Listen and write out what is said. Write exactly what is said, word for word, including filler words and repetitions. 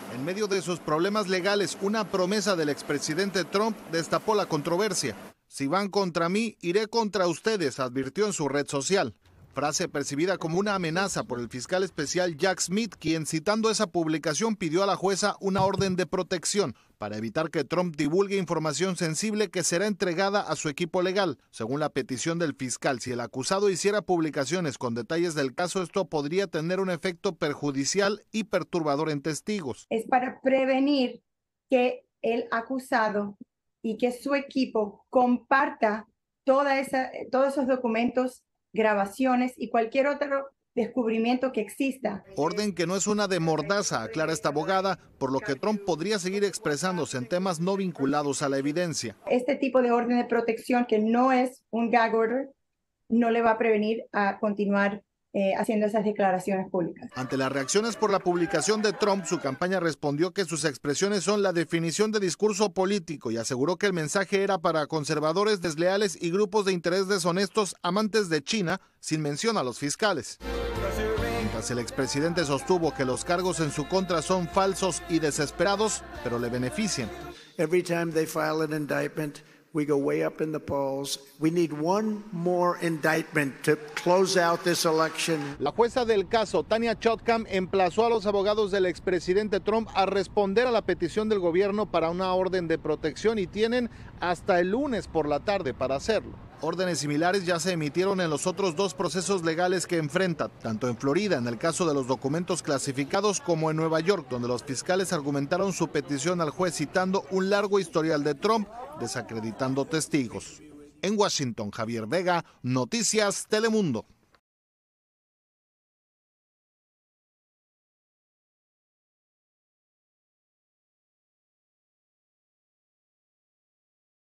En medio de sus problemas legales, una promesa del expresidente Trump destapó la controversia. Si van contra mí, iré contra ustedes, advirtió en su red social. Frase percibida como una amenaza por el fiscal especial Jack Smith, quien citando esa publicación pidió a la jueza una orden de protección para evitar que Trump divulgue información sensible que será entregada a su equipo legal. Según la petición del fiscal, si el acusado hiciera publicaciones con detalles del caso, esto podría tener un efecto perjudicial y perturbador en testigos. Es para prevenir que el acusado y que su equipo comparta toda esa, todos esos documentos, grabaciones y cualquier otro descubrimiento que exista. Orden que no es una de mordaza, aclara esta abogada, por lo que Trump podría seguir expresándose en temas no vinculados a la evidencia. Este tipo de orden de protección, que no es un gag order, no le va a prevenir a continuar eh, haciendo esas declaraciones públicas. Ante las reacciones por la publicación de Trump, su campaña respondió que sus expresiones son la definición de discurso político y aseguró que el mensaje era para conservadores desleales y grupos de interés deshonestos amantes de China, sin mención a los fiscales. Mientras el expresidente sostuvo que los cargos en su contra son falsos y desesperados, pero le benefician. Every time they file an indictment, we go way up in the polls. We need one more indictment to close out this election. La jueza del caso, Tanya Chutkan, emplazó a los abogados del expresidente Trump a responder a la petición del gobierno para una orden de protección y tienen hasta el lunes por la tarde para hacerlo. Órdenes similares ya se emitieron en los otros dos procesos legales que enfrenta, tanto en Florida, en el caso de los documentos clasificados, como en Nueva York, donde los fiscales argumentaron su petición al juez citando un largo historial de Trump, desacreditando testigos. En Washington, Javier Vega, Noticias Telemundo.